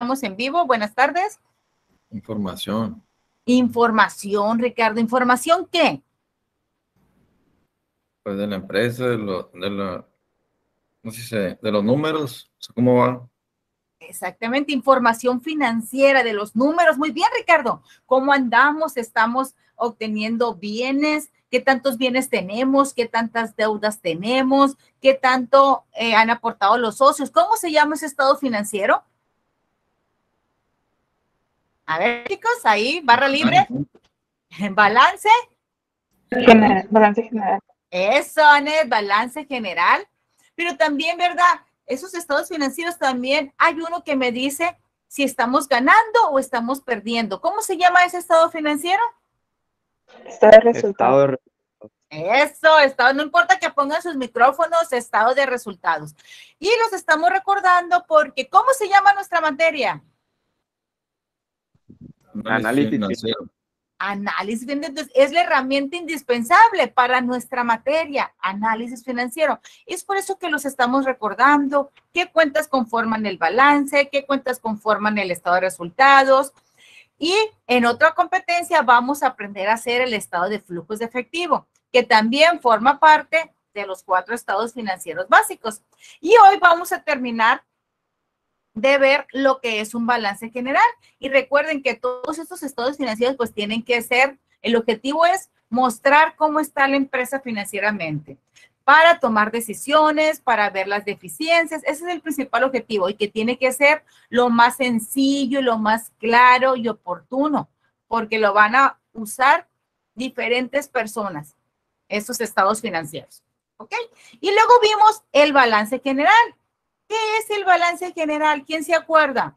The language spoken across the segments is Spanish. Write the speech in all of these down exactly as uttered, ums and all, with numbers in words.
estamos en vivo. Buenas tardes. Información. Información, Ricardo. ¿Información qué? Pues de la empresa, de, lo, de la, no sé si se- de los números, ¿cómo va? Exactamente, información financiera de los números. Muy bien, Ricardo. ¿Cómo andamos? ¿Estamos obteniendo bienes? ¿Qué tantos bienes tenemos? ¿Qué tantas deudas tenemos? ¿Qué tanto eh, han aportado los socios? ¿Cómo se llama ese estado financiero? A ver, chicos, ahí, barra libre. Balance. General, balance general. Eso, Anet, balance general. Pero también, ¿verdad? Esos estados financieros también hay uno que me dice si estamos ganando o estamos perdiendo. ¿Cómo se llama ese estado financiero? Estado de resultados. Estado de Eso, estado, no importa que pongan sus micrófonos, estado de resultados. Y los estamos recordando porque, ¿cómo se llama nuestra materia? Análisis financiero. Análisis financiero. Entonces, es la herramienta indispensable para nuestra materia, análisis financiero. Es por eso que los estamos recordando, qué cuentas conforman el balance, qué cuentas conforman el estado de resultados. Y en otra competencia vamos a aprender a hacer el estado de flujos de efectivo, que también forma parte de los cuatro estados financieros básicos. Y hoy vamos a terminar de ver lo que es un balance general. Y recuerden que todos estos estados financieros pues tienen que ser, el objetivo es mostrar cómo está la empresa financieramente para tomar decisiones, para ver las deficiencias. Ese es el principal objetivo y que tiene que ser lo más sencillo, lo más claro y oportuno, porque lo van a usar diferentes personas, estos estados financieros. ¿Ok? Y luego vimos el balance general. ¿Qué es el balance general? ¿Quién se acuerda?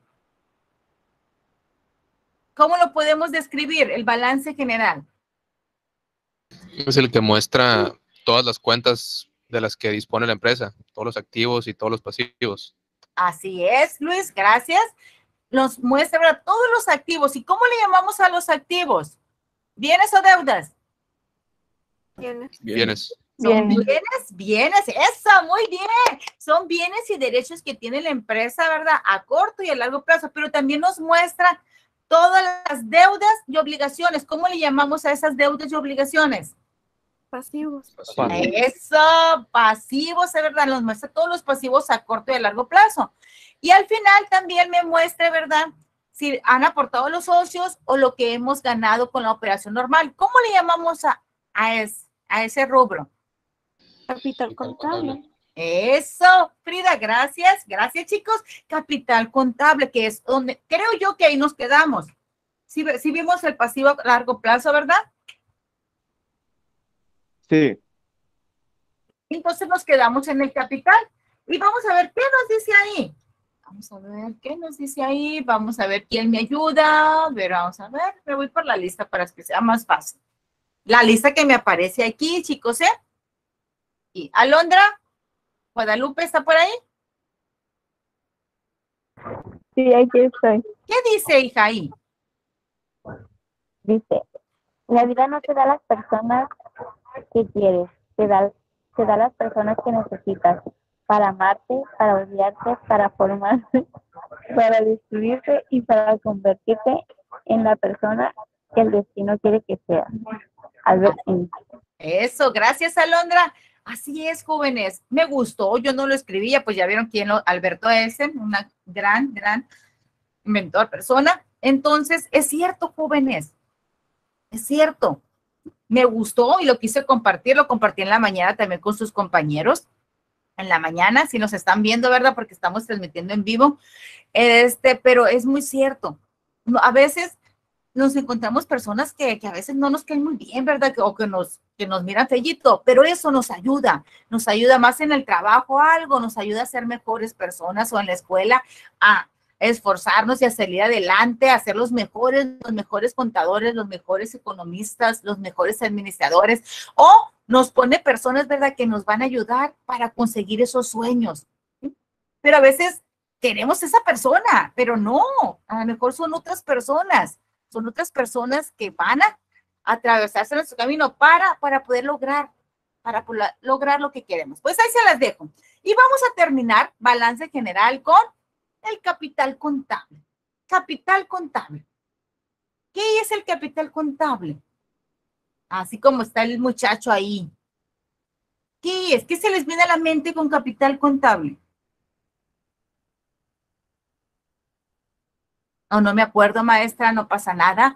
¿Cómo lo podemos describir, el balance general? Es el que muestra todas las cuentas de las que dispone la empresa, todos los activos y todos los pasivos. Así es, Luis, gracias. Nos muestra todos los activos. ¿Y cómo le llamamos a los activos? ¿Bienes o deudas? Bienes. Son Bienes. bienes, bienes, eso, muy bien. Son bienes y derechos que tiene la empresa, ¿verdad? A corto y a largo plazo, pero también nos muestra todas las deudas y obligaciones. ¿Cómo le llamamos a esas deudas y obligaciones? Pasivos. Eso, pasivos, es verdad, nos muestra todos los pasivos a corto y a largo plazo. Y al final también me muestra, ¿verdad? Si han aportado los socios o lo que hemos ganado con la operación normal. ¿Cómo le llamamos a, a, es, a ese rubro? Capital contable. Eso, Frida, gracias. Gracias, chicos. Capital contable, que es donde, creo yo que ahí nos quedamos. Si sí, sí vimos el pasivo a largo plazo, ¿verdad? Sí. Entonces nos quedamos en el capital. Y vamos a ver qué nos dice ahí. Vamos a ver qué nos dice ahí. Vamos a ver quién me ayuda. Pero vamos a ver, me voy por la lista para que sea más fácil. La lista que me aparece aquí, chicos, ¿eh? Y Alondra, Guadalupe, ¿está por ahí? Sí, aquí estoy. ¿Qué dice, hija, ahí? Dice, la vida no te da las personas que quieres, te da, te da las personas que necesitas para amarte, para odiarte, para formarte, para destruirte y para convertirte en la persona que el destino quiere que seas. Albert Einstein. Eso, gracias, Alondra. Así es, jóvenes. Me gustó, yo no lo escribía, pues ya vieron quién lo, Alberto Essen, una gran, gran inventor, persona. Entonces, es cierto, jóvenes, es cierto. Me gustó y lo quise compartir, lo compartí en la mañana también con sus compañeros. En la mañana, si nos están viendo, ¿verdad? Porque estamos transmitiendo en vivo. Este, pero es muy cierto. A veces nos encontramos personas que, que a veces no nos caen muy bien, ¿verdad? O que nos, que nos miran fellito, pero eso nos ayuda, nos ayuda más en el trabajo, algo, nos ayuda a ser mejores personas o en la escuela, a esforzarnos y a salir adelante, a ser los mejores, los mejores contadores, los mejores economistas, los mejores administradores, o nos pone personas, ¿verdad?, que nos van a ayudar para conseguir esos sueños. Pero a veces queremos esa persona, pero no, a lo mejor son otras personas. Son otras personas que van a atravesarse nuestro camino para, para poder lograr, para poder lograr lo que queremos. Pues ahí se las dejo. Y vamos a terminar balance general con el capital contable. capital contable. ¿Qué es el capital contable? Así como está el muchacho ahí. ¿Qué es? ¿Qué se les viene a la mente con capital contable? No, no me acuerdo, maestra, no pasa nada.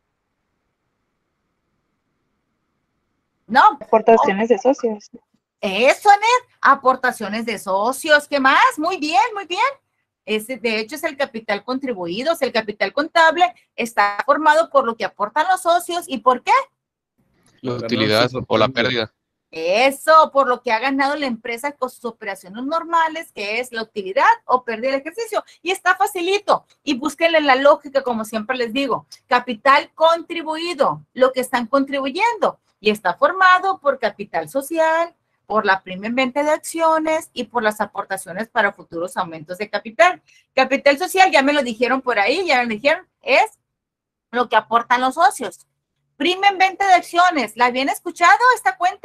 No. Aportaciones de socios. Eso, Anet, aportaciones de socios. ¿Qué más? Muy bien, muy bien. Ese, de hecho, es el capital contribuido. O sea, el capital contable está formado por lo que aportan los socios. ¿Y por qué? La utilidad o la pérdida. Eso, por lo que ha ganado la empresa con sus operaciones normales, que es la utilidad o pérdida del ejercicio. Y está facilito. Y búsquenle la lógica, como siempre les digo. Capital contribuido, lo que están contribuyendo. Y está formado por capital social, por la prima en venta de acciones y por las aportaciones para futuros aumentos de capital. Capital social, ya me lo dijeron por ahí, ya me lo dijeron, es lo que aportan los socios. Prima en venta de acciones, ¿la habían escuchado esta cuenta?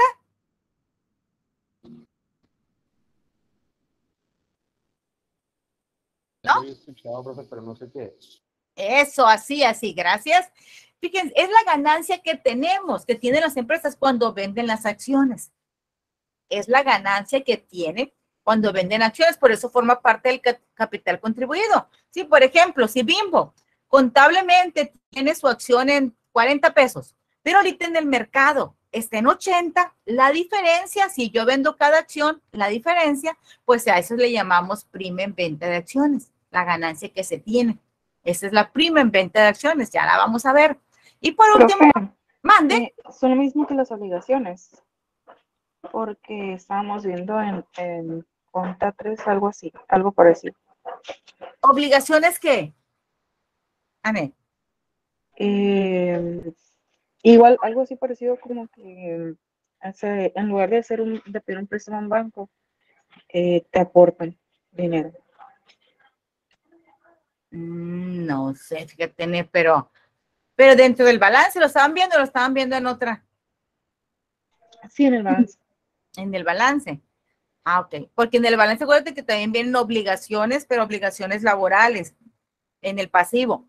¿No? Lo he escuchado, profe, pero no sé qué es. Eso, así, así, gracias. Fíjense, es la ganancia que tenemos, que tienen las empresas cuando venden las acciones. Es la ganancia que tienen cuando venden acciones, por eso forma parte del capital contribuido. Sí, por ejemplo, si Bimbo contablemente tiene su acción en cuarenta pesos, pero ahorita en el mercado está en ochenta, la diferencia, si yo vendo cada acción, la diferencia, pues a eso le llamamos prima en venta de acciones, la ganancia que se tiene. Esa es la prima en venta de acciones, ya la vamos a ver. Y por último, Profe, mande. eh, son lo mismo que las obligaciones, porque estábamos viendo en, en cuenta tres algo así, algo parecido. ¿Obligaciones qué? Anet. Eh, igual, algo así parecido como que hace, en lugar de hacer un, de pedir un préstamo a un banco, eh, te aportan dinero. Mm, no sé, fíjate, Anet, pero, pero dentro del balance, ¿lo estaban viendo o lo estaban viendo en otra? Sí, en el balance. En el balance. Ah, ok. Porque en el balance, acuérdate que también vienen obligaciones, pero obligaciones laborales en el pasivo.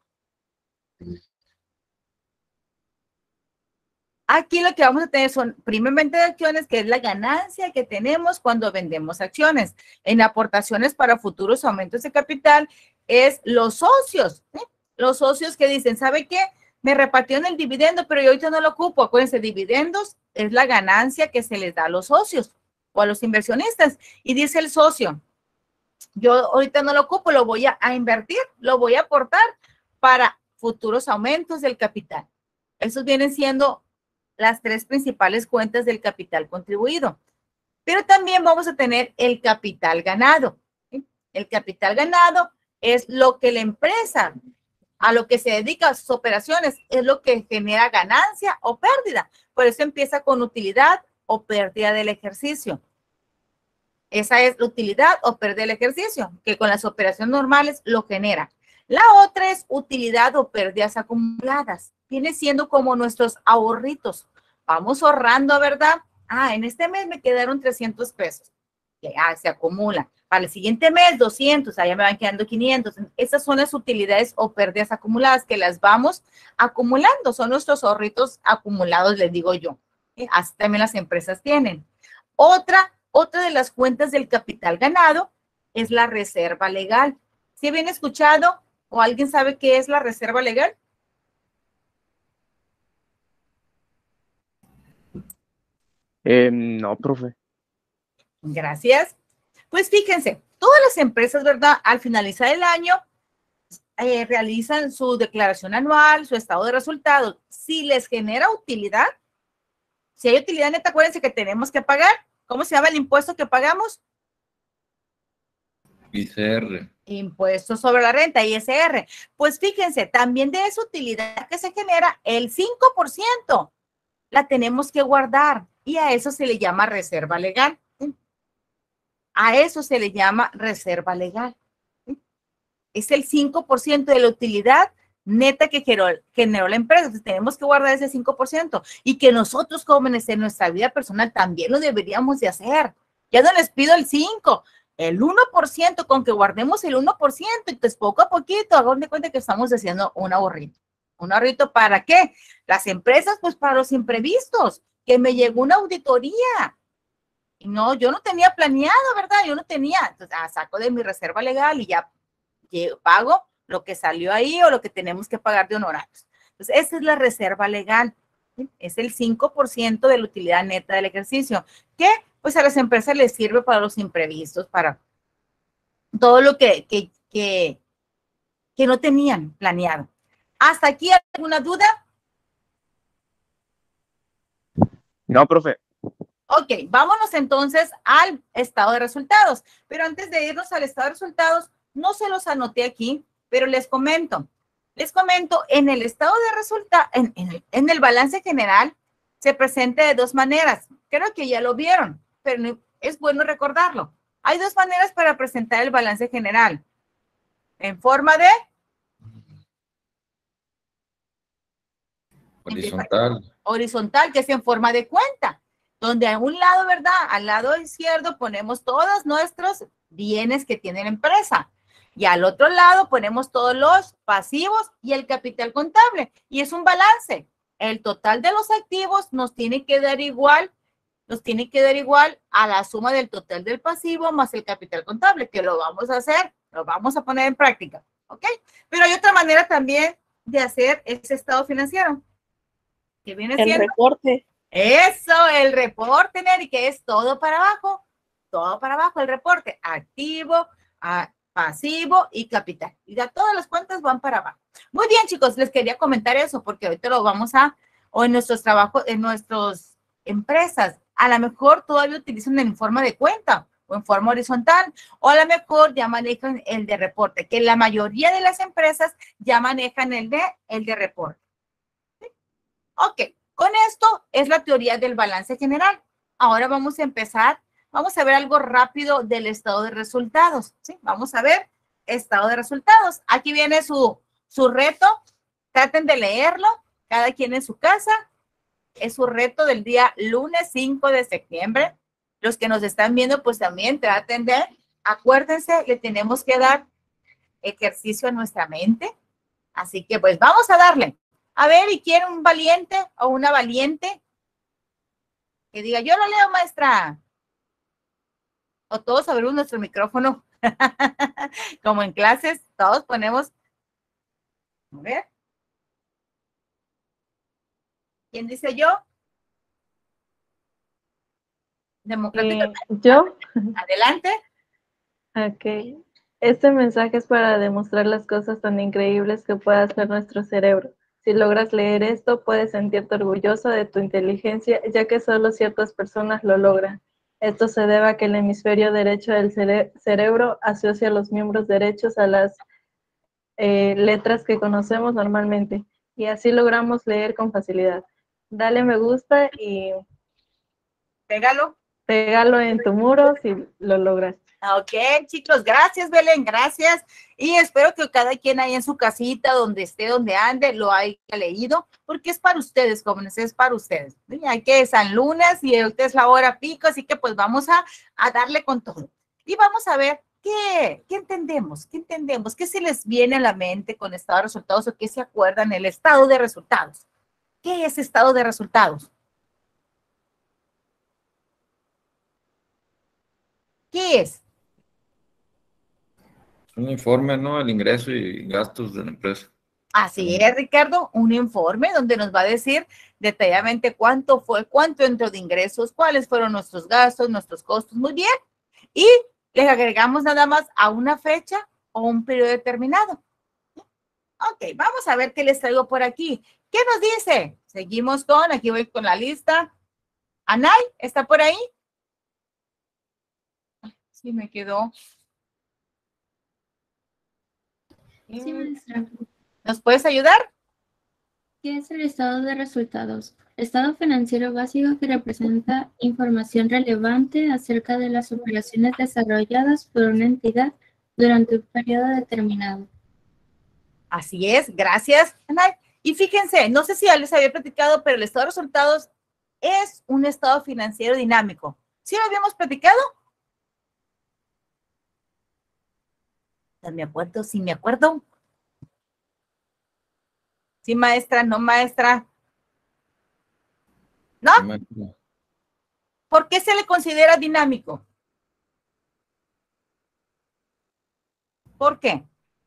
Aquí lo que vamos a tener son prima en venta de acciones, que es la ganancia que tenemos cuando vendemos acciones. En aportaciones para futuros aumentos de capital es los socios. ¿eh? Los socios que dicen, ¿sabe qué? Me repartieron el dividendo, pero yo ahorita no lo ocupo. Acuérdense, dividendos es la ganancia que se les da a los socios o a los inversionistas. Y dice el socio, yo ahorita no lo ocupo, lo voy a, a invertir, lo voy a aportar para futuros aumentos del capital. Esos vienen siendo las tres principales cuentas del capital contribuido. Pero también vamos a tener el capital ganado. ¿sí? El capital ganado es lo que la empresa, a lo que se dedica a sus operaciones, es lo que genera ganancia o pérdida. Por eso empieza con utilidad o pérdida del ejercicio. Esa es la utilidad o pérdida del ejercicio, que con las operaciones normales lo genera. La otra es utilidad o pérdidas acumuladas. Viene siendo como nuestros ahorritos. Vamos ahorrando, ¿verdad? Ah, en este mes me quedaron trescientos pesos. Que ah, se acumulan. Para el siguiente mes, doscientos. Allá me van quedando quinientos. Esas son las utilidades o pérdidas acumuladas que las vamos acumulando. Son nuestros ahorritos acumulados, les digo yo. ¿sí? Así también las empresas tienen. Otra, otra de las cuentas del capital ganado es la reserva legal. ¿Sí habían escuchado o alguien sabe qué es la reserva legal? Eh, no, profe. Gracias. Pues fíjense, todas las empresas, ¿verdad? Al finalizar el año, eh, realizan su declaración anual, su estado de resultados. Si les genera utilidad, si hay utilidad neta, acuérdense que tenemos que pagar. ¿Cómo se llama el impuesto que pagamos? I C R. Impuesto sobre la renta, I S R. Pues fíjense, también de esa utilidad que se genera, el cinco por ciento la tenemos que guardar y a eso se le llama reserva legal. ¿sí? A eso se le llama reserva legal. ¿sí? Es el cinco por ciento de la utilidad neta que generó, generó la empresa. Entonces, tenemos que guardar ese cinco por ciento y que nosotros jóvenes en nuestra vida personal también lo deberíamos de hacer. Ya no les pido el cinco, El uno por ciento, con que guardemos el uno por ciento, entonces poco a poquito, hagan de cuenta que estamos haciendo un ahorrito. ¿Un ahorrito para qué? Las empresas, pues para los imprevistos, que me llegó una auditoría. Y no, yo no tenía planeado, ¿verdad? Yo no tenía. Entonces, ah, saco de mi reserva legal y ya pago lo que salió ahí o lo que tenemos que pagar de honorarios. Entonces, esa es la reserva legal. ¿Sí? Es el cinco por ciento de la utilidad neta del ejercicio. ¿Qué? Pues a las empresas les sirve para los imprevistos, para todo lo que, que, que, que no tenían planeado. ¿Hasta aquí alguna duda? No, profe. Ok, vámonos entonces al estado de resultados. Pero antes de irnos al estado de resultados, no se los anoté aquí, pero les comento. Les comento, en el estado de resultados, en, en, el, en el balance general, se presenta de dos maneras. Creo que ya lo vieron, pero es bueno recordarlo. Hay dos maneras para presentar el balance general. En forma de... Horizontal. Horizontal, que es en forma de cuenta, donde a un lado, ¿verdad? Al lado izquierdo ponemos todos nuestros bienes que tiene la empresa. Y al otro lado ponemos todos los pasivos y el capital contable. Y es un balance. El total de los activos nos tiene que dar igual, nos tiene que dar igual a la suma del total del pasivo más el capital contable, que lo vamos a hacer, lo vamos a poner en práctica. ¿Ok? Pero hay otra manera también de hacer ese estado financiero. Que viene El siendo reporte. eso, el reporte, Neri, que es todo para abajo, todo para abajo, el reporte, activo, a, pasivo y capital. Y ya todas las cuentas van para abajo. Muy bien, chicos, les quería comentar eso porque ahorita lo vamos a, o en nuestros trabajos, en nuestras empresas, a lo mejor todavía utilizan en forma de cuenta o en forma horizontal, o a lo mejor ya manejan el de reporte, que la mayoría de las empresas ya manejan el de, el de reporte. Ok, con esto es la teoría del balance general. Ahora vamos a empezar, vamos a ver algo rápido del estado de resultados, ¿sí? Vamos a ver estado de resultados. Aquí viene su, su reto, traten de leerlo, cada quien en su casa. Es su reto del día lunes cinco de septiembre. Los que nos están viendo, pues también traten de, acuérdense, le tenemos que dar ejercicio a nuestra mente. Así que pues vamos a darle. A ver, ¿y quiere un valiente o una valiente? Que diga, yo lo leo, maestra. O todos abrimos nuestro micrófono. Como en clases, todos ponemos. A ver. ¿Quién dice yo? Democráticamente. Eh, ¿yo? Adelante. Ok. Este mensaje es para demostrar las cosas tan increíbles que puede hacer nuestro cerebro. Si logras leer esto, puedes sentirte orgulloso de tu inteligencia, ya que solo ciertas personas lo logran. Esto se debe a que el hemisferio derecho del cere cerebro asocia a los miembros derechos a las eh, letras que conocemos normalmente, y así logramos leer con facilidad. Dale me gusta y Pégalo. pégalo en tu muro si lo logras. Ok, chicos, gracias, Belén, gracias. Y espero que cada quien ahí en su casita, donde esté, donde ande, lo haya leído, porque es para ustedes, jóvenes, es para ustedes. Ya que es San Lunes y ahorita es la hora pico, así que pues vamos a, a darle con todo. Y vamos a ver qué, qué entendemos, qué entendemos, qué se les viene a la mente con estado de resultados o qué se acuerdan el estado de resultados. ¿Qué es estado de resultados? ¿Qué es? Un informe, ¿no? El ingreso y gastos de la empresa. Así es, Ricardo, un informe donde nos va a decir detalladamente cuánto fue, cuánto entró de ingresos, cuáles fueron nuestros gastos, nuestros costos, muy bien. Y les agregamos nada más a una fecha o un periodo determinado. Ok, vamos a ver qué les traigo por aquí. ¿Qué nos dice? Seguimos con, aquí voy con la lista. Anay, ¿está por ahí? Sí, me quedó. Sí, maestra. ¿Nos puedes ayudar? ¿Qué es el estado de resultados? Estado financiero básico que representa información relevante acerca de las operaciones desarrolladas por una entidad durante un periodo determinado. Así es, gracias, Anay. Y fíjense, no sé si ya les había platicado, pero el estado de resultados es un estado financiero dinámico. ¿Sí lo habíamos platicado? Me acuerdo, sí me acuerdo. Sí, maestra, no, maestra. ¿No? ¿Por qué se le considera dinámico? ¿Por qué?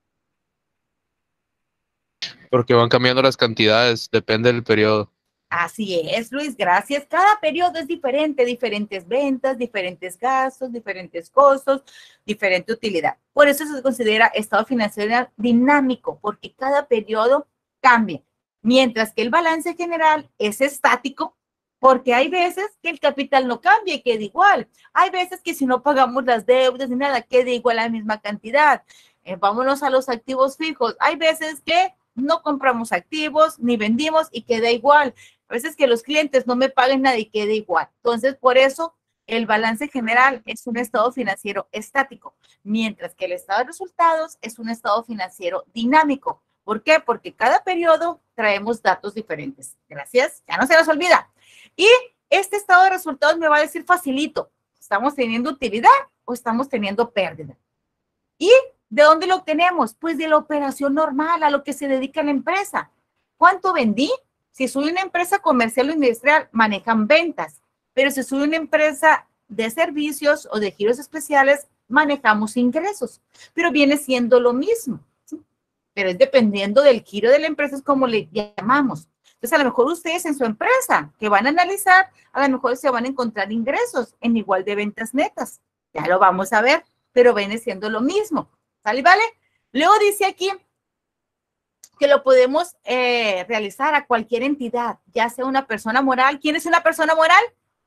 Porque van cambiando las cantidades, depende del periodo. Así es, Luis, gracias. Cada periodo es diferente, diferentes ventas, diferentes gastos, diferentes costos, diferente utilidad. Por eso se considera estado financiero dinámico, porque cada periodo cambia. Mientras que el balance general es estático, porque hay veces que el capital no cambia y queda igual. Hay veces que si no pagamos las deudas ni nada, queda igual la misma cantidad. Eh, vámonos a los activos fijos. Hay veces que no compramos activos ni vendimos y queda igual. A veces que los clientes no me paguen nada y quede igual. Entonces, por eso, el balance general es un estado financiero estático, mientras que el estado de resultados es un estado financiero dinámico. ¿Por qué? Porque cada periodo traemos datos diferentes. Gracias. Ya no se nos olvida. Y este estado de resultados me va a decir facilito. ¿Estamos teniendo utilidad o estamos teniendo pérdida? ¿Y de dónde lo obtenemos? Pues de la operación normal, a lo que se dedica la empresa. ¿Cuánto vendí? Si soy una empresa comercial o industrial, manejan ventas, pero si soy una empresa de servicios o de giros especiales, manejamos ingresos, pero viene siendo lo mismo, ¿sí? Pero es dependiendo del giro de la empresa, es como le llamamos. Entonces, a lo mejor ustedes en su empresa que van a analizar, a lo mejor se van a encontrar ingresos en igual de ventas netas. Ya lo vamos a ver, pero viene siendo lo mismo. ¿Sale, vale? Luego dice aquí que lo podemos eh, realizar a cualquier entidad, ya sea una persona moral. ¿Quién es una persona moral?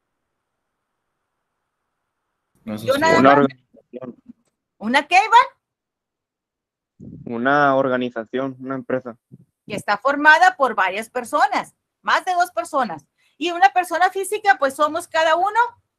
No sé Yo si- nada Una más. organización, ¿Una qué, Iván? una organización, una empresa. Que está formada por varias personas, más de dos personas. Y una persona física, pues somos cada uno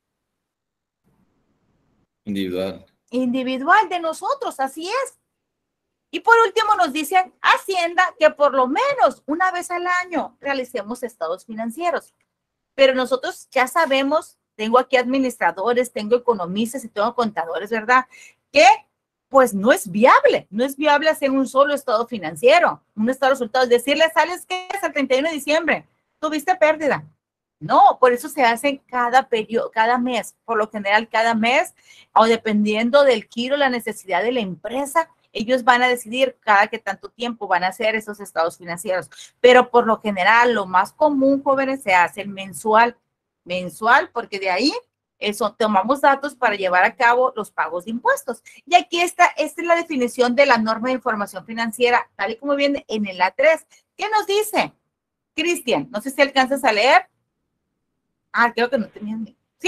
Individual. individual de nosotros, así es. Y por último nos dicen Hacienda que por lo menos una vez al año realicemos estados financieros. Pero nosotros ya sabemos, tengo aquí administradores, tengo economistas y tengo contadores, ¿verdad? Que pues no es viable, no es viable hacer un solo estado financiero, un estado de resultados, decirle, ¿sales qué es el treinta y uno de diciembre? ¿Tuviste pérdida? No, por eso se hacen cada periodo, cada mes, por lo general cada mes, o dependiendo del giro, la necesidad de la empresa, ellos van a decidir cada que tanto tiempo van a hacer esos estados financieros. Pero por lo general, lo más común, jóvenes, se hace mensual. Mensual, porque de ahí eso, tomamos datos para llevar a cabo los pagos de impuestos. Y aquí está, esta es la definición de la norma de información financiera, tal y como viene en el A tres. ¿Qué nos dice? Cristian, no sé si alcanzas a leer. Ah, creo que no tenían. ¿Sí?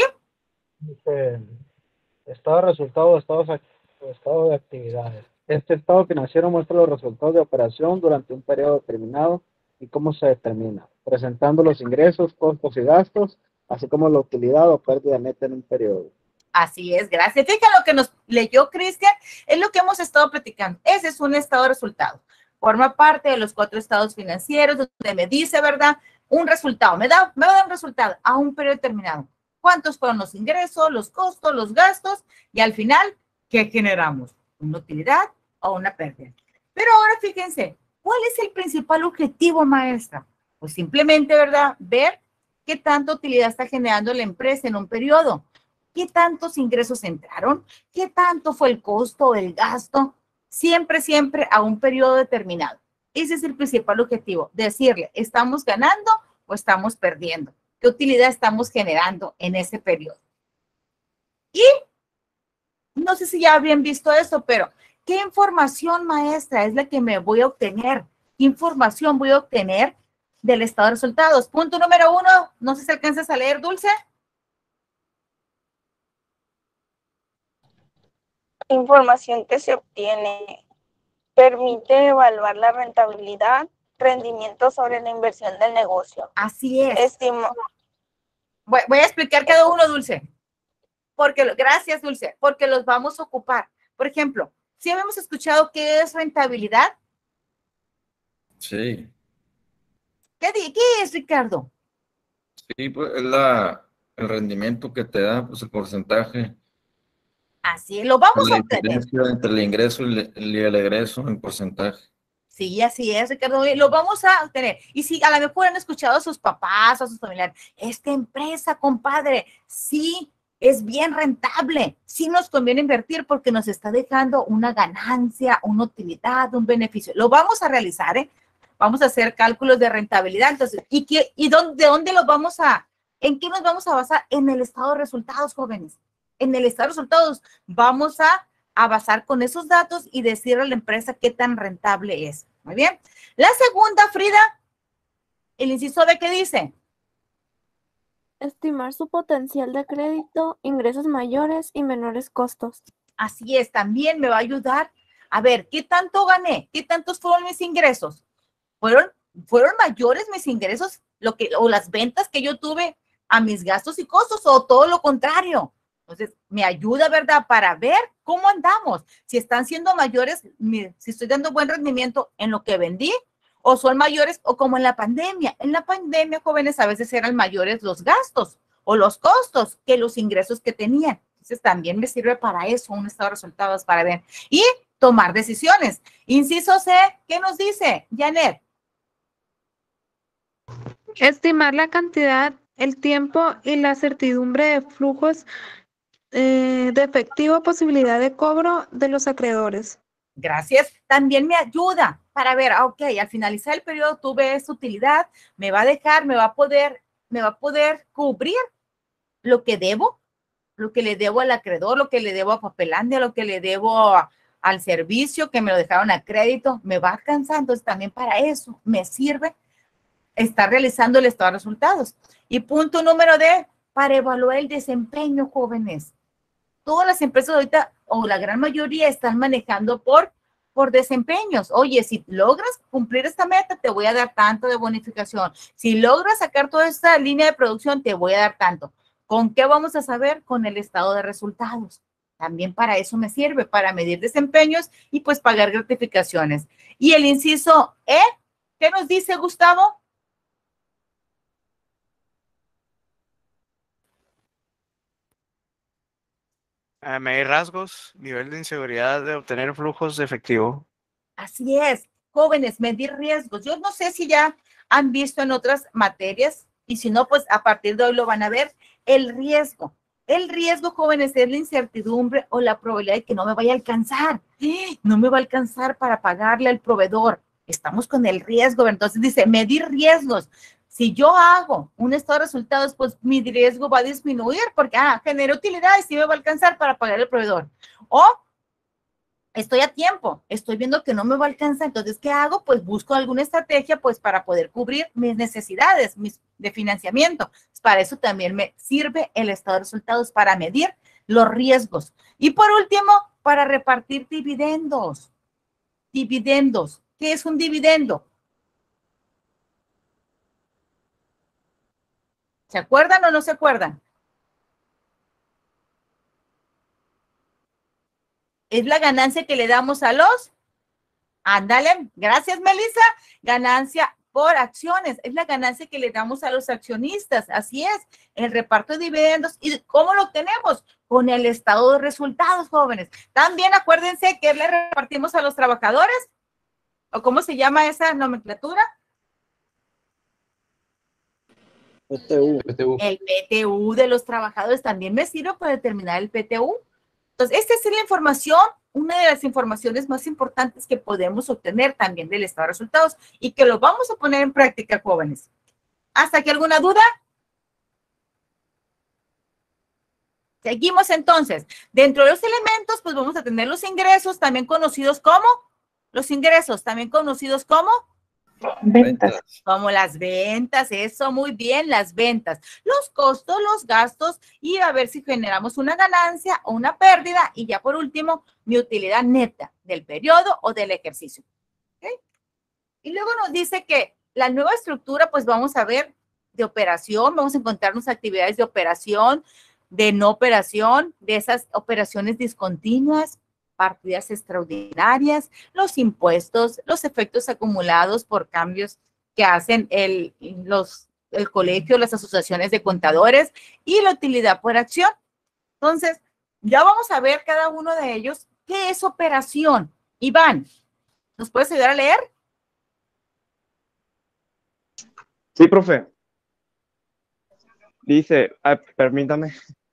Dice, estado de resultados, estados, estado de actividades. Este estado financiero muestra los resultados de operación durante un periodo determinado y cómo se determina, presentando los ingresos, costos y gastos, así como la utilidad o pérdida neta en un periodo. Así es, gracias. Fíjate lo que nos leyó Cristian, es lo que hemos estado platicando. Ese es un estado de resultado. Forma parte de los cuatro estados financieros, donde me dice, ¿verdad? Un resultado, me da, me va a dar un resultado a un periodo determinado. ¿Cuántos fueron los ingresos, los costos, los gastos? Y al final, ¿qué generamos? ¿Una utilidad o una pérdida? Pero ahora fíjense, ¿cuál es el principal objetivo, maestra? Pues simplemente, ¿verdad? Ver qué tanta utilidad está generando la empresa en un periodo. ¿Qué tantos ingresos entraron? ¿Qué tanto fue el costo o el gasto? Siempre, siempre a un periodo determinado. Ese es el principal objetivo, decirle, ¿estamos ganando o estamos perdiendo? ¿Qué utilidad estamos generando en ese periodo? Y no sé si ya habían visto eso, pero ¿qué información, maestra, es la que me voy a obtener? ¿Qué información voy a obtener del estado de resultados? Punto número uno, no sé si alcanzas a leer, Dulce. Información que se obtiene permite evaluar la rentabilidad, rendimiento sobre la inversión del negocio. Así es. Estimo Voy, voy a explicar cada uno, Dulce. Porque, gracias, Dulce, porque los vamos a ocupar. Por ejemplo, si habíamos escuchado qué es rentabilidad. Sí, ¿Qué, di- qué es, Ricardo? sí, pues es la, el rendimiento que te da, pues el porcentaje Así lo vamos La a obtener. diferencia entre el ingreso y el, y el egreso en porcentaje. Sí, así es, Ricardo. Lo vamos a obtener. Y si a lo mejor han escuchado a sus papás o a sus familiares, esta empresa, compadre, sí es bien rentable, sí nos conviene invertir porque nos está dejando una ganancia, una utilidad, un beneficio. Lo vamos a realizar, ¿eh? Vamos a hacer cálculos de rentabilidad. Entonces, ¿y, qué, y dónde, de dónde los vamos a, en qué nos vamos a basar? En el estado de resultados, jóvenes. En el estado de resultados vamos a a basar con esos datos y decirle a la empresa qué tan rentable es. Muy bien. La segunda, Frida, el inciso B, ¿qué dice? Estimar su potencial de crédito, ingresos mayores y menores costos. Así es, también me va a ayudar a ver qué tanto gané, qué tantos fueron mis ingresos. ¿Fueron, fueron mayores mis ingresos lo que, o las ventas que yo tuve a mis gastos y costos o todo lo contrario? Entonces, me ayuda, ¿verdad? Para ver cómo andamos. Si están siendo mayores, si estoy dando buen rendimiento en lo que vendí, o son mayores, o como en la pandemia. En la pandemia, jóvenes, a veces eran mayores los gastos o los costos que los ingresos que tenían. Entonces, también me sirve para eso, un estado de resultados para ver. Y tomar decisiones. Inciso C, ¿qué nos dice, Janet? Estimar la cantidad, el tiempo y la certidumbre de flujos Eh, de efectivo, posibilidad de cobro de los acreedores. Gracias. También me ayuda para ver, ah, ok, al finalizar el periodo tuve esta utilidad, me va a dejar, me va a poder, me va a poder cubrir lo que debo, lo que le debo al acreedor, lo que le debo a Papelandia, lo que le debo a, al servicio que me lo dejaron a crédito, me va alcanzando. Entonces también para eso me sirve estar realizando el estado de resultados. Y punto número D, para evaluar el desempeño, jóvenes. Todas las empresas ahorita, o la gran mayoría, están manejando por, por desempeños. Oye, si logras cumplir esta meta, te voy a dar tanto de bonificación. Si logras sacar toda esta línea de producción, te voy a dar tanto. ¿Con qué vamos a saber? Con el estado de resultados. También para eso me sirve, para medir desempeños y pues pagar gratificaciones. Y el inciso E, ¿qué nos dice Gustavo? Uh, medir rasgos, nivel de inseguridad de obtener flujos de efectivo. Así es, jóvenes, medir riesgos. Yo no sé si ya han visto en otras materias y si no, pues a partir de hoy lo van a ver, el riesgo. El riesgo, jóvenes, es la incertidumbre o la probabilidad de que no me vaya a alcanzar. No me va a alcanzar para pagarle al proveedor. Estamos con el riesgo. Entonces dice, medir riesgos. Si yo hago un estado de resultados, pues mi riesgo va a disminuir porque, ah, generé utilidades y me va a alcanzar para pagar al proveedor. O estoy a tiempo, estoy viendo que no me va a alcanzar, entonces, ¿qué hago? Pues busco alguna estrategia, pues, para poder cubrir mis necesidades mis, de financiamiento. Para eso también me sirve el estado de resultados, para medir los riesgos. Y por último, para repartir dividendos. Dividendos. ¿Qué es un dividendo? ¿Se acuerdan o no se acuerdan? Es la ganancia que le damos a los, ándale, gracias Melissa, ganancia por acciones, es la ganancia que le damos a los accionistas, así es, el reparto de dividendos. ¿Y cómo lo tenemos? Con el estado de resultados, jóvenes. También acuérdense que le repartimos a los trabajadores, o cómo se llama esa nomenclatura. P T U. El P T U de los trabajadores también me sirve para determinar el P T U. Entonces, esta es la información, una de las informaciones más importantes que podemos obtener también del estado de resultados y que lo vamos a poner en práctica, jóvenes. ¿Hasta aquí alguna duda? Seguimos entonces. Dentro de los elementos, pues vamos a tener los ingresos, también conocidos como, los ingresos, también conocidos como Ventas. Como las ventas, eso, muy bien, las ventas. Los costos, los gastos y a ver si generamos una ganancia o una pérdida. Y ya por último, mi utilidad neta del periodo o del ejercicio. ¿Okay? Y luego nos dice que la nueva estructura, pues vamos a ver de operación, vamos a encontrarnos actividades de operación, de no operación, de esas operaciones discontinuas, partidas extraordinarias, los impuestos, los efectos acumulados por cambios que hacen el, los, el colegio, las asociaciones de contadores y la utilidad por acción. Entonces, Ya vamos a ver cada uno de ellos. ¿Qué es operación? Iván, ¿nos puedes ayudar a leer? Sí, profe. Dice, ah, permítame.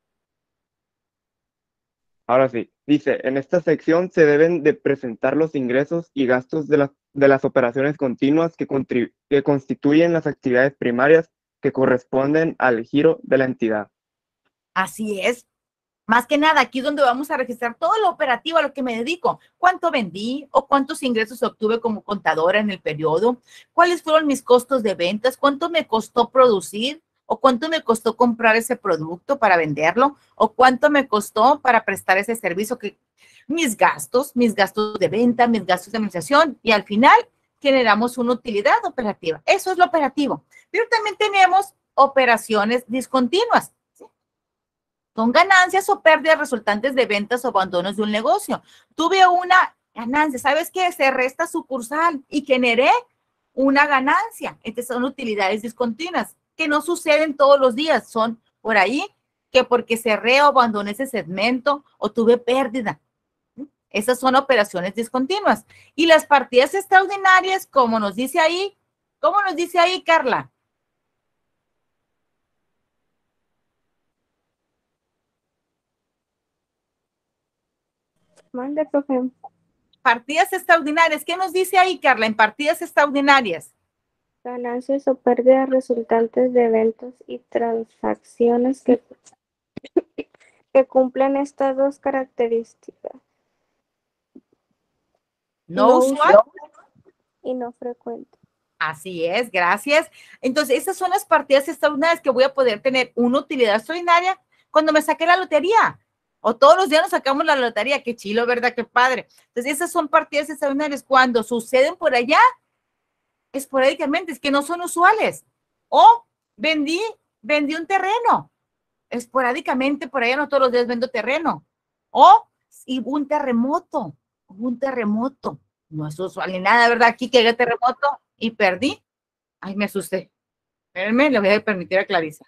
Ahora sí. Dice, en esta sección se deben de presentar los ingresos y gastos de las, de las operaciones continuas que, contribu- que constituyen las actividades primarias que corresponden al giro de la entidad. Así es. Más que nada, aquí es donde vamos a registrar todo lo operativo a lo que me dedico. ¿Cuánto vendí o cuántos ingresos obtuve como contadora en el periodo? ¿Cuáles fueron mis costos de ventas? ¿Cuánto me costó producir? ¿O cuánto me costó comprar ese producto para venderlo? ¿O cuánto me costó para prestar ese servicio? Que mis gastos, mis gastos de venta, mis gastos de administración, y al final generamos una utilidad operativa. Eso es lo operativo. Pero también tenemos operaciones discontinuas. Son ganancias o pérdidas resultantes de ventas o abandonos de un negocio. Tuve una ganancia, ¿sabes qué? Cerré esta sucursal y generé una ganancia. Estas son utilidades discontinuas que no suceden todos los días. Son por ahí que porque cerré o abandoné ese segmento o tuve pérdida. Esas son operaciones discontinuas. Y las partidas extraordinarias, como nos dice ahí, ¿cómo nos dice ahí, Carla? Mande, profe. Partidas extraordinarias. ¿Qué nos dice ahí, Carla, en partidas extraordinarias? Ganancias o pérdidas resultantes de eventos y transacciones que, que cumplen estas dos características. No, No usual. Y no frecuente. Así es, gracias. Entonces, esas son las partidas extraordinarias que voy a poder tener una utilidad extraordinaria cuando me saque la lotería. O todos los días nos sacamos la lotería. Qué chilo, ¿verdad? Qué padre. Entonces, esas son partidas extraordinarias. Cuando suceden por allá, esporádicamente, es que no son usuales. O vendí, vendí un terreno. Esporádicamente, por allá no todos los días vendo terreno. O si hubo un terremoto, hubo un terremoto. No es usual ni nada, ¿verdad? Aquí que haya terremoto y perdí. Ay, me asusté. Espérenme, le voy a permitir a Clarisa.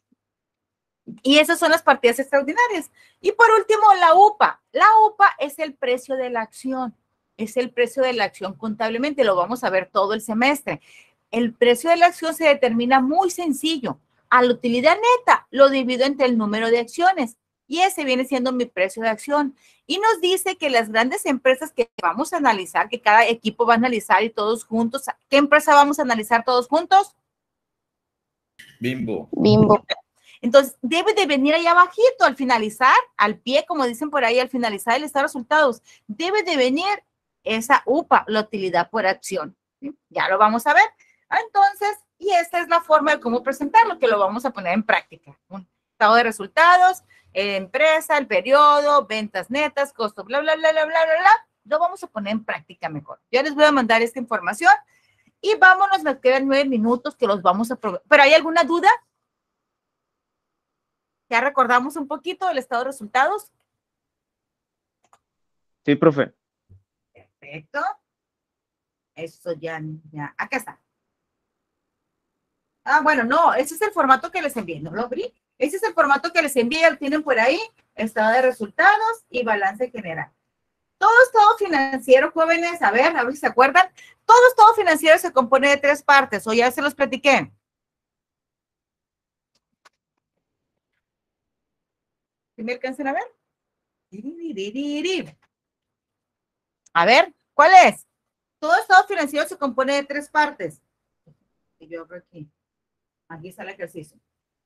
Y esas son las partidas extraordinarias. Y por último, la U P A. La U P A es el precio de la acción. Es el precio de la acción contablemente. Lo vamos a ver todo el semestre. El precio de la acción se determina muy sencillo. A la utilidad neta lo divido entre el número de acciones. Y ese viene siendo mi precio de acción. Y nos dice que las grandes empresas que vamos a analizar, que cada equipo va a analizar y todos juntos, ¿qué empresa vamos a analizar todos juntos? Bimbo. Bimbo. Entonces, debe de venir ahí abajito al finalizar, al pie, como dicen por ahí, al finalizar el estado de resultados, debe de venir esa U P A, la utilidad por acción. ¿Sí? Ya lo vamos a ver. Entonces, y esta es la forma de cómo presentarlo, que lo vamos a poner en práctica. Un estado de resultados, eh, empresa, el periodo, ventas netas, costo, bla, bla, bla, bla, bla, bla, bla. Lo vamos a poner en práctica mejor. Yo les voy a mandar esta información y vámonos, me quedan nueve minutos que los vamos a probar. ¿Pero hay alguna duda? ¿Ya recordamos un poquito del estado de resultados? Sí, profe. Perfecto. Eso ya, ya, acá está. Ah, bueno, no, ese es el formato que les envié, ¿no lo abrí? Ese es el formato que les envié, ya lo tienen por ahí, estado de resultados y balance general. Todo estado financiero, jóvenes, a ver, a ver si se acuerdan. Todo estado financiero se compone de tres partes, o ya se los platiqué. ¿Sí me alcanzan a ver? A ver, ¿cuál es? Todo estado financiero se compone de tres partes. Y yo abro aquí. Aquí está el ejercicio.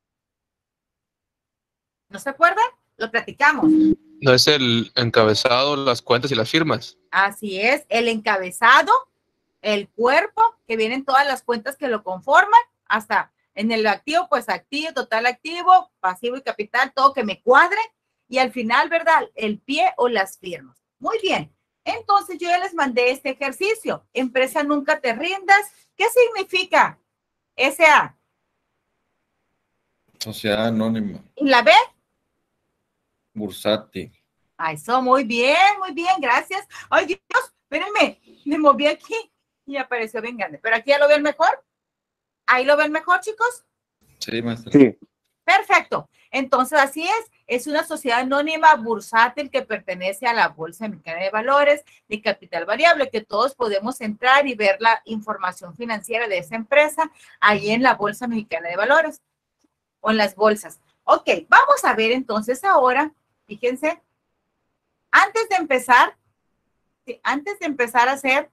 ¿No se acuerdan? Lo platicamos. No es el encabezado, las cuentas y las firmas. Así es, el encabezado, el cuerpo, que vienen todas las cuentas que lo conforman, hasta en el activo, pues activo, total activo, pasivo y capital, todo que me cuadre. Y al final, ¿verdad? El pie o las firmas. Muy bien. Entonces, yo ya les mandé este ejercicio. Empresa nunca te rindas. ¿Qué significa? S A. Sociedad Anónima. ¿Y la B? Bursátil. Ay, eso, muy bien, muy bien, gracias. Ay, Dios, espérenme, me moví aquí y apareció bien grande. Pero aquí ya lo ven mejor. ¿Ahí lo ven mejor, chicos? Sí, maestra. Sí. Perfecto. Entonces, así es, es una sociedad anónima bursátil que pertenece a la Bolsa Mexicana de Valores de capital variable, que todos podemos entrar y ver la información financiera de esa empresa ahí en la Bolsa Mexicana de Valores o en las bolsas. Ok, vamos a ver entonces ahora, fíjense, antes de empezar, sí, antes de empezar a hacer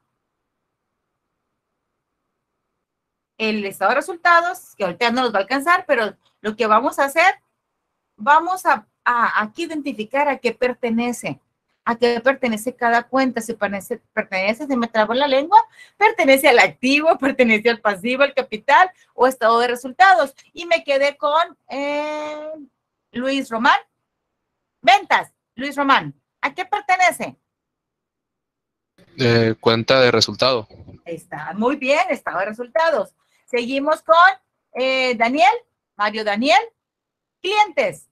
el estado de resultados, que ahorita no nos va a alcanzar, pero lo que vamos a hacer, vamos a, a aquí identificar a qué pertenece, a qué pertenece cada cuenta, si pertenece, pertenece, se me trabó la lengua, pertenece al activo, pertenece al pasivo, al capital o estado de resultados. Y me quedé con eh, Luis Román. Ventas, Luis Román, ¿a qué pertenece? Eh, cuenta de resultado. Está muy bien, estado de resultados. Seguimos con eh, Daniel, Mario Daniel, clientes.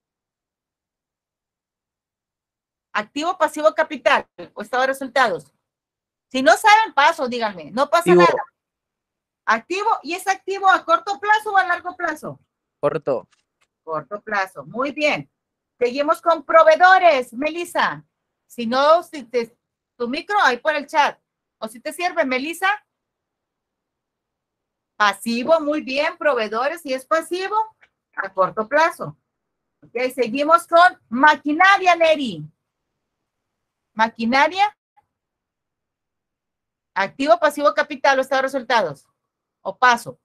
Activo, pasivo, capital o estado de resultados. Si no saben, paso, díganme, no pasa Activo. nada. Activo, ¿y es activo a corto plazo o a largo plazo? Corto. Corto plazo, muy bien. Seguimos con proveedores, Melissa. Si no, si te, tu micro ahí por el chat. ¿O si te sirve, Melissa? Pasivo, muy bien, proveedores, y es pasivo a corto plazo. Ok, seguimos con maquinaria, Neri. Maquinaria. Activo, pasivo, capital o estado de resultados. O paso.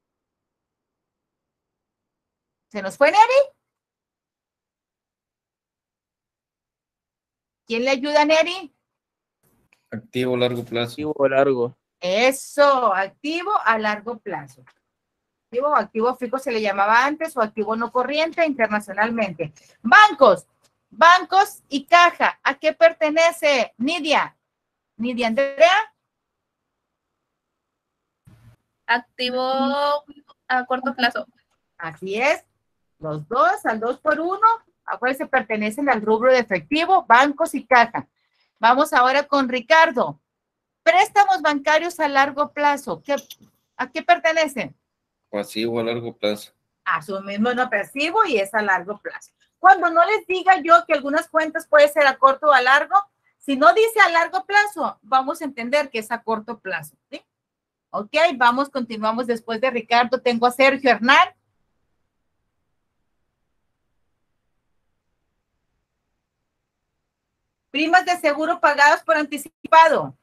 ¿Se nos fue, Neri? ¿Quién le ayuda a Neri? Activo largo plazo. Activo largo. Eso, activo a largo plazo. Activo, activo fijo se le llamaba antes o activo no corriente internacionalmente. Bancos, bancos y caja. ¿A qué pertenece Nidia? Nidia Andrea. Activo a corto plazo. Así es. Los dos, al dos por uno. Acuérdense, pertenecen al rubro de efectivo, bancos y caja. Vamos ahora con Ricardo. Préstamos bancarios a largo plazo. ¿Qué, ¿A qué pertenecen? Pasivo a largo plazo. A su mismo no pasivo y es a largo plazo. Cuando no les diga yo que algunas cuentas puede ser a corto o a largo, si no dice a largo plazo, vamos a entender que es a corto plazo, ¿sí? Ok, vamos, continuamos después de Ricardo. Tengo a Sergio Hernán. Primas de seguro pagadas por anticipado.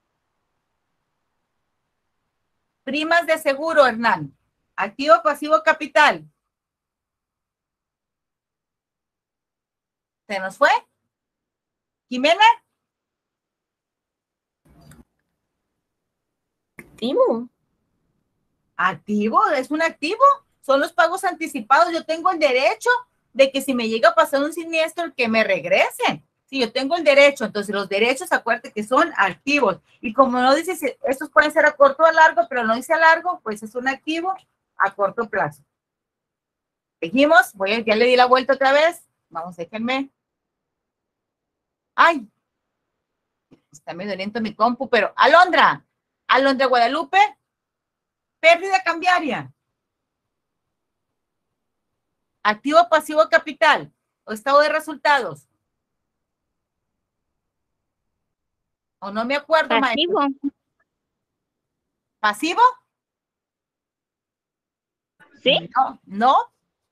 Primas de seguro, Hernán. Activo, pasivo, capital. ¿Se nos fue? ¿Jimena? Activo. Activo, es un activo. Son los pagos anticipados. Yo tengo el derecho de que si me llega a pasar un siniestro, que me regresen. Si yo tengo el derecho, entonces los derechos, acuérdate que son activos. Y como no dice, si estos pueden ser a corto o a largo, pero no dice a largo, pues es un activo a corto plazo. Seguimos, voy a, ya le di la vuelta otra vez. Vamos, déjenme. Ay, está medio lento mi compu, pero Alondra, Alondra Guadalupe, pérdida cambiaria. Activo, pasivo, capital o estado de resultados. O no me acuerdo, Pasivo. maestro. ¿Pasivo? ¿Sí? No, no.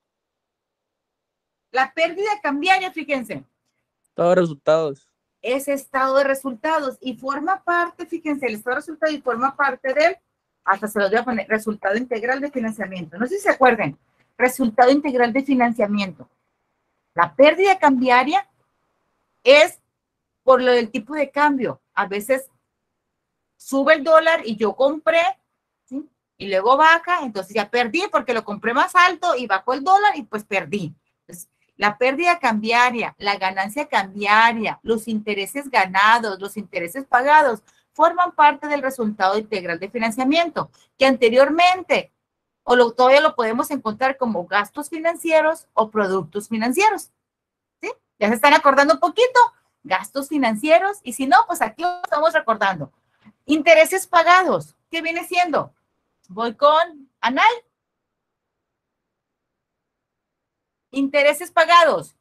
La pérdida cambiaria, fíjense, Todos los resultados. es estado de resultados y forma parte, fíjense, el estado de resultados y forma parte del, hasta se los voy a poner, resultado integral de financiamiento. No sé si se acuerdan, resultado integral de financiamiento. La pérdida cambiaria es por lo del tipo de cambio. A veces sube el dólar y yo compré, ¿sí? Y luego baja, entonces ya perdí porque lo compré más alto y bajó el dólar y pues perdí. Entonces, la pérdida cambiaria, la ganancia cambiaria, los intereses ganados, los intereses pagados, forman parte del resultado integral de financiamiento, que anteriormente, o lo, todavía lo podemos encontrar como gastos financieros o productos financieros. ¿Sí? ¿Ya se están acordando un poquito? Gastos financieros, y si no, pues aquí lo estamos recordando. Intereses pagados, ¿qué viene siendo? Voy con Anal. Intereses pagados.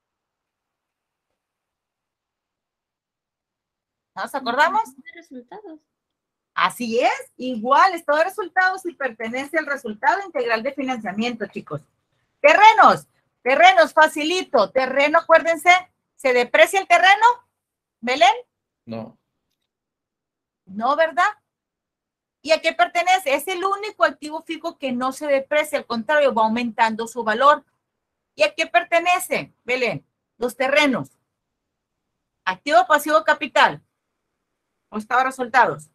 ¿Nos acordamos? De resultados. Así es, igual, estado de resultados y pertenece al resultado integral de financiamiento, chicos. Terrenos, terrenos, facilito. Terreno, acuérdense, ¿se deprecia el terreno? ¿Belén? No. No, ¿verdad? ¿Y a qué pertenece? Es el único activo fijo que no se deprecia, al contrario, va aumentando su valor. ¿Y a qué pertenece, Belén? Los terrenos. Activo, pasivo, capital. ¿O estado de resultados?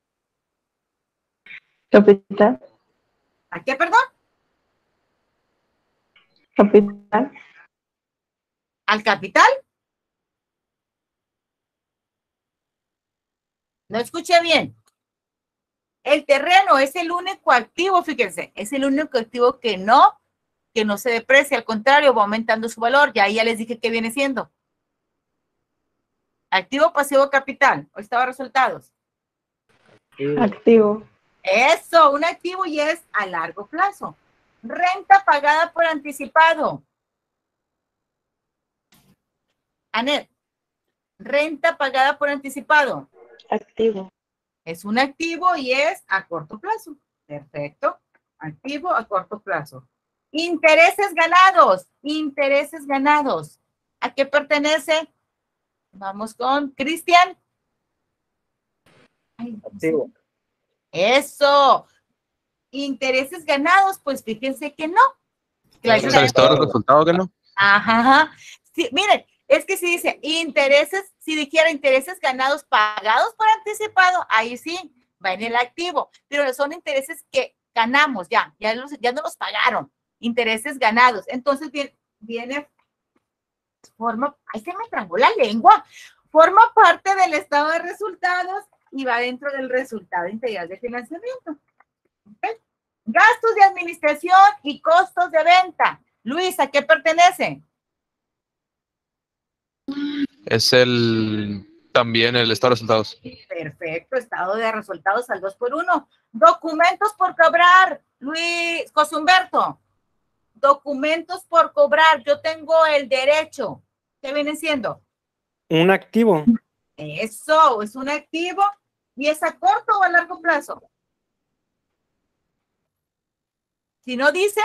Capital. ¿A qué, perdón? Capital. ¿Al capital? No escuché bien. El terreno es el único activo, fíjense, es el único activo que no, que no se deprecia, al contrario, va aumentando su valor. Ya ahí ya les dije qué viene siendo. Activo, pasivo, capital. ¿O estaba resultados? Activo. Eso, un activo y es a largo plazo. Renta pagada por anticipado. Anet, renta pagada por anticipado. Activo. Es un activo y es a corto plazo. Perfecto. Activo a corto plazo. Intereses ganados. Intereses ganados. ¿A qué pertenece? Vamos con Cristian. Ay, no sé. Activo. Eso. Intereses ganados, pues fíjense que no. ¿Es el estado de resultados que no? Ajá, ajá. Sí, miren, es que si dice intereses, si dijera intereses ganados pagados por anticipado, ahí sí, va en el activo, pero son intereses que ganamos ya, ya, los, ya no los pagaron, intereses ganados. Entonces viene, viene, forma, ahí se me trabó la lengua, forma parte del estado de resultados y va dentro del resultado integral de financiamiento. ¿Okay? Gastos de administración y costos de venta. Luis, ¿a qué pertenece? Es el también el estado de resultados. Perfecto, estado de resultados al dos por uno. Documentos por cobrar, Luis, José Humberto. Documentos por cobrar, yo tengo el derecho. ¿Qué viene siendo? Un activo. Eso, es un activo. ¿Y es a corto o a largo plazo? Si no dice.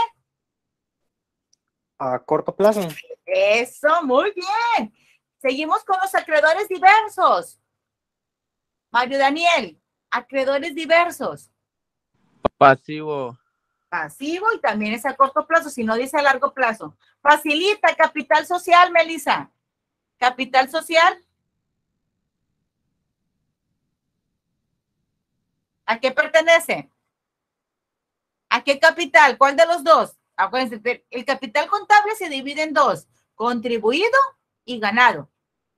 A corto plazo. Eso, muy bien. Seguimos con los acreedores diversos. Mario Daniel, acreedores diversos. Pasivo. Pasivo y también es a corto plazo, si no dice a largo plazo. Facilita, capital social, Melissa. Capital social. ¿A qué pertenece? ¿A qué capital? ¿Cuál de los dos? Acuérdense, el capital contable se divide en dos, contribuido y ganado.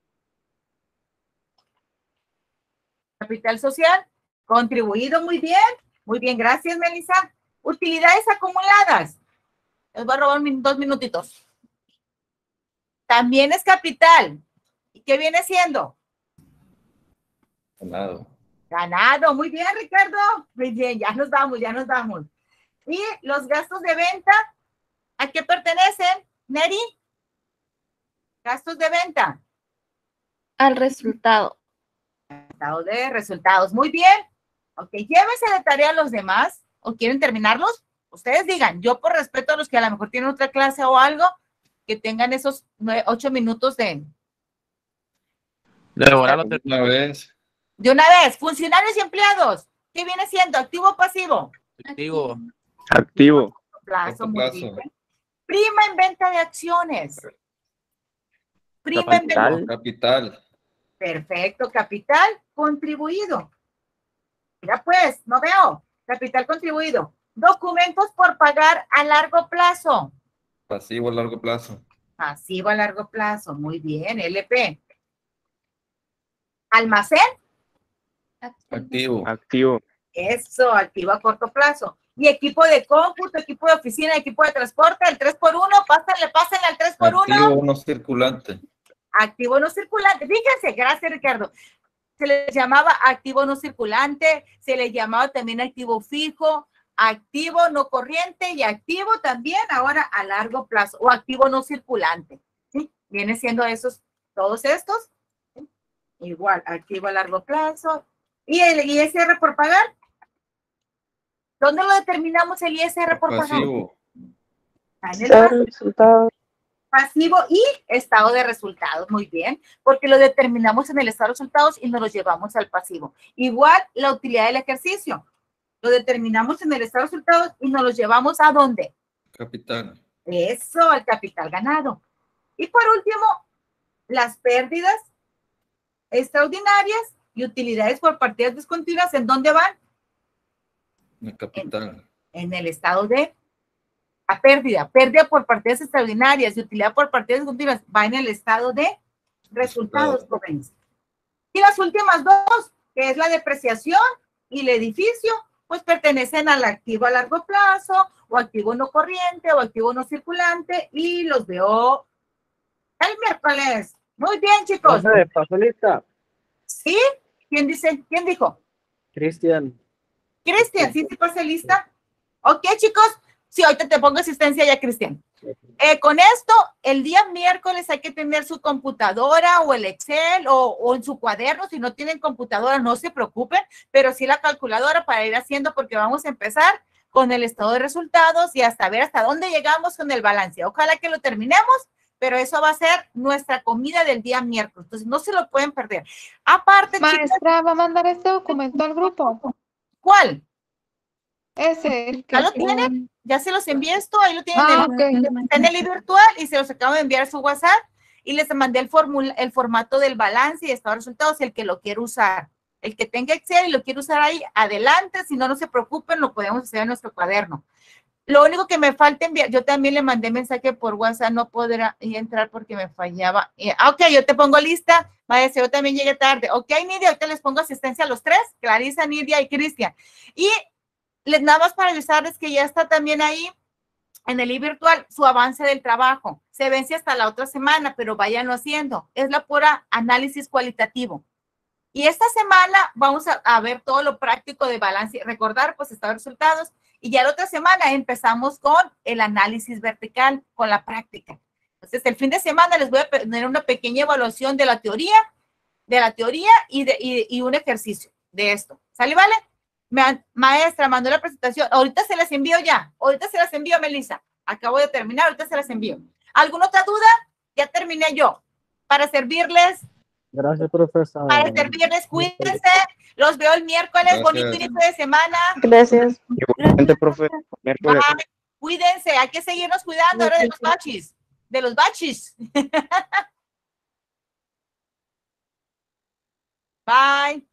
Capital social, contribuido, muy bien. Muy bien, gracias, Melissa. Utilidades acumuladas. Les voy a robar min- dos minutitos. También es capital. ¿Y qué viene siendo? Ganado. Ganado. Muy bien, Ricardo. Muy bien, ya nos vamos, ya nos vamos. Y los gastos de venta, ¿a qué pertenecen, Neri? Gastos de venta. Al resultado. Estado de resultados. Muy bien. Ok, llévense de tarea a los demás. ¿O quieren terminarlos? Ustedes digan. Yo por respeto a los que a lo mejor tienen otra clase o algo, que tengan esos nueve, ocho minutos de, Devorarlo. Una vez. de una vez. Funcionarios y empleados. ¿Qué viene siendo? ¿Activo o pasivo? Activo. Activo. Plazo, Corto muy plazo. bien. Prima en venta de acciones. Prima en venta. Capital. Capital. Perfecto, capital contribuido. Mira pues, no veo. Capital contribuido. Documentos por pagar a largo plazo. Pasivo a largo plazo. Pasivo a largo plazo. Muy bien, L P. Almacén. Activo. Activo. Eso, activo a corto plazo. Y equipo de cómputo, equipo de oficina, equipo de transporte, el tres por uno, pásenle, pásenle al tres por uno. Activo no circulante. Activo no circulante. Fíjense, gracias, Ricardo. Se le llamaba activo no circulante, se le llamaba también activo fijo, activo no corriente y activo también ahora a largo plazo o activo no circulante. ¿Sí? Viene siendo esos, todos estos. ¿Sí? Igual, activo a largo plazo. ¿Y el I S R por pagar? ¿Dónde lo determinamos el I S R por pagar? Pasivo. En el Estado de pasivo. resultados. Pasivo y estado de resultados, muy bien, porque lo determinamos en el estado de resultados y nos lo llevamos al pasivo. Igual la utilidad del ejercicio, lo determinamos en el estado de resultados y nos lo llevamos ¿a dónde? Capital. Eso, al capital ganado. Y por último, las pérdidas extraordinarias y utilidades por partidas discontinuas, ¿en dónde van? El capital. En el estado de a pérdida, pérdida por partidas extraordinarias y utilidad por partidas discontinuas, va en el estado de resultados, jóvenes. Y las últimas dos, que es la depreciación y el edificio, pues pertenecen al activo a largo plazo, o activo no corriente, o activo no circulante, y los veo el miércoles. Muy bien, chicos. Profe, ¿pasó lista? ¿Sí? ¿Quién dice? ¿Quién dijo? Cristian. Cristian, ¿sí se pasa lista? Ok, chicos. Sí, ahorita te pongo asistencia ya, Cristian. Eh, con esto, el día miércoles hay que tener su computadora o el Excel o, o en su cuaderno. Si no tienen computadora, no se preocupen, pero sí la calculadora para ir haciendo, porque vamos a empezar con el estado de resultados y hasta ver hasta dónde llegamos con el balance. Ojalá que lo terminemos, pero eso va a ser nuestra comida del día miércoles. Entonces, no se lo pueden perder. Aparte, Maestra, chicas, ¿va a mandar este documento al grupo? ¿cuál? Ese, el que... ¿Ya lo tienen? ¿Ya se los envié esto? Ahí lo tienen. Ah, en el- ok. Está en el libro virtual y se los acabo de enviar a su WhatsApp y les mandé el, formula, el formato del balance y estado de resultados, el que lo quiere usar. El que tenga Excel y lo quiere usar ahí, adelante. Si no, no se preocupen, lo podemos hacer en nuestro cuaderno. Lo único que me falta enviar, yo también le mandé mensaje por WhatsApp, no podrá entrar porque me fallaba. Eh, ah, ok, yo te pongo lista. Vaya, yo también llegué tarde. Ok, Nidia, ahorita les pongo asistencia a los tres, Clarisa, Nidia y Cristian. Y les, nada más para avisarles que ya está también ahí en el virtual su avance del trabajo. Se vence hasta la otra semana, pero váyanlo haciendo. Es la pura análisis cualitativo. Y esta semana vamos a, a ver todo lo práctico de balance, recordar pues estado de resultados. Y ya la otra semana empezamos con el análisis vertical, con la práctica. Entonces, el fin de semana les voy a poner una pequeña evaluación de la teoría, de la teoría y, de, y, y un ejercicio de esto. ¿Sale, vale? Ma maestra, mandó la presentación. Ahorita se las envío ya. Ahorita se las envío, Melissa. Acabo de terminar, ahorita se las envío. ¿Alguna otra duda? Ya terminé yo. Para servirles, Gracias, profesor. para servirles, cuídense. Los veo el miércoles. Gracias. Bonito inicio de semana. Gracias. Igualmente, profe. Miércoles. Bye. Cuídense, hay que seguirnos cuidando ahora de los bachis. De los bachis. Bye.